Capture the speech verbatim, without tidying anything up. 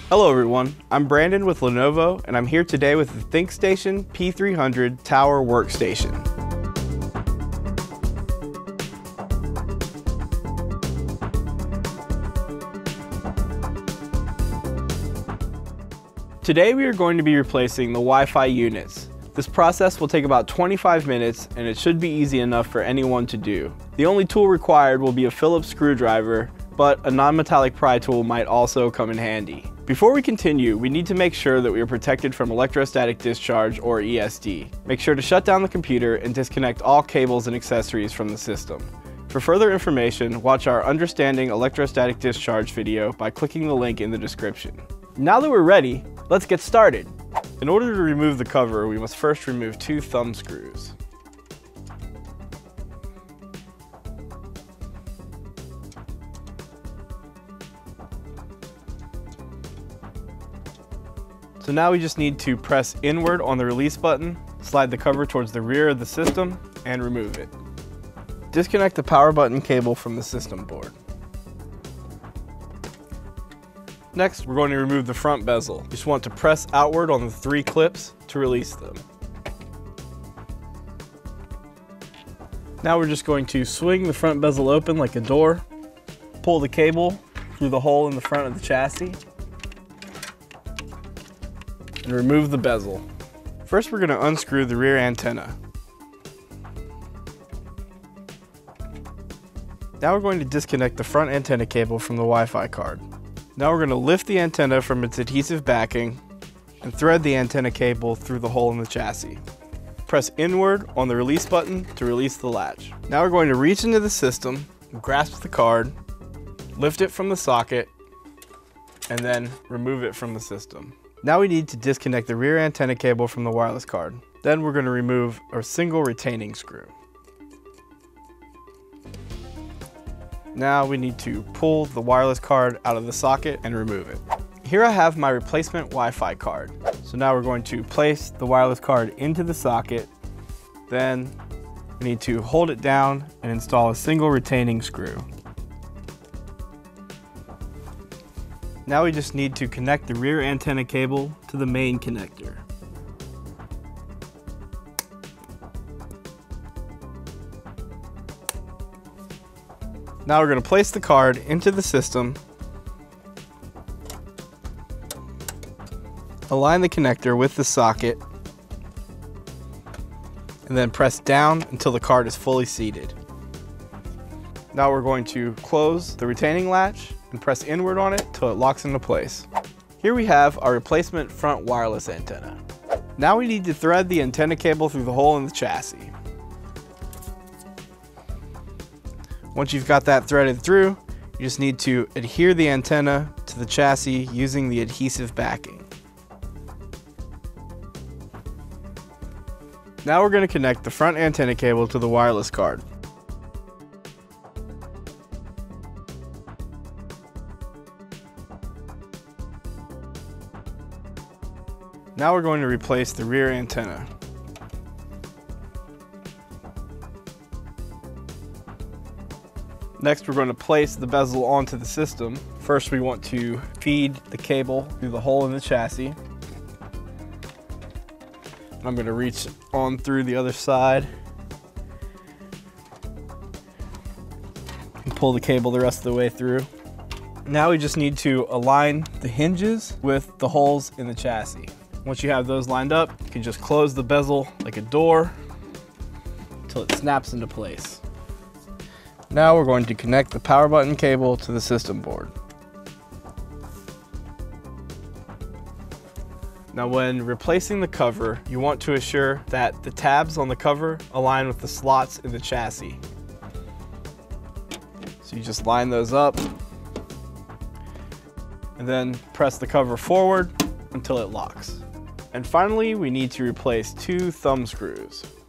Hello everyone, I'm Brandon with Lenovo, and I'm here today with the ThinkStation P three hundred Tower Workstation. Today we are going to be replacing the Wi-Fi units. This process will take about twenty-five minutes, and it should be easy enough for anyone to do. The only tool required will be a Phillips screwdriver, but a non-metallic pry tool might also come in handy. Before we continue, we need to make sure that we are protected from electrostatic discharge, or E S D. Make sure to shut down the computer and disconnect all cables and accessories from the system. For further information, watch our Understanding Electrostatic Discharge video by clicking the link in the description. Now that we're ready, let's get started. In order to remove the cover, we must first remove two thumb screws. So now we just need to press inward on the release button, slide the cover towards the rear of the system, and remove it. Disconnect the power button cable from the system board. Next, we're going to remove the front bezel. You just want to press outward on the three clips to release them. Now we're just going to swing the front bezel open like a door, pull the cable through the hole in the front of the chassis, and remove the bezel. First, we're going to unscrew the rear antenna. Now we're going to disconnect the front antenna cable from the Wi-Fi card. Now we're going to lift the antenna from its adhesive backing and thread the antenna cable through the hole in the chassis. Press inward on the release button to release the latch. Now we're going to reach into the system, grasp the card, lift it from the socket, and then remove it from the system. Now we need to disconnect the rear antenna cable from the wireless card. Then we're going to remove a single retaining screw. Now we need to pull the wireless card out of the socket and remove it. Here I have my replacement Wi-Fi card. So now we're going to place the wireless card into the socket. Then we need to hold it down and install a single retaining screw. Now we just need to connect the rear antenna cable to the main connector. Now we're going to place the card into the system, align the connector with the socket, and then press down until the card is fully seated. Now we're going to close the retaining latch and press inward on it till it locks into place. Here we have our replacement front wireless antenna. Now we need to thread the antenna cable through the hole in the chassis. Once you've got that threaded through, you just need to adhere the antenna to the chassis using the adhesive backing. Now we're going to connect the front antenna cable to the wireless card. Now we're going to replace the rear antenna. Next, we're going to place the bezel onto the system. First, we want to feed the cable through the hole in the chassis. I'm going to reach on through the other side and pull the cable the rest of the way through. Now we just need to align the hinges with the holes in the chassis. Once you have those lined up, you can just close the bezel like a door until it snaps into place. Now we're going to connect the power button cable to the system board. Now when replacing the cover, you want to assure that the tabs on the cover align with the slots in the chassis. So you just line those up and then press the cover forward until it locks. And finally, we need to replace two thumb screws.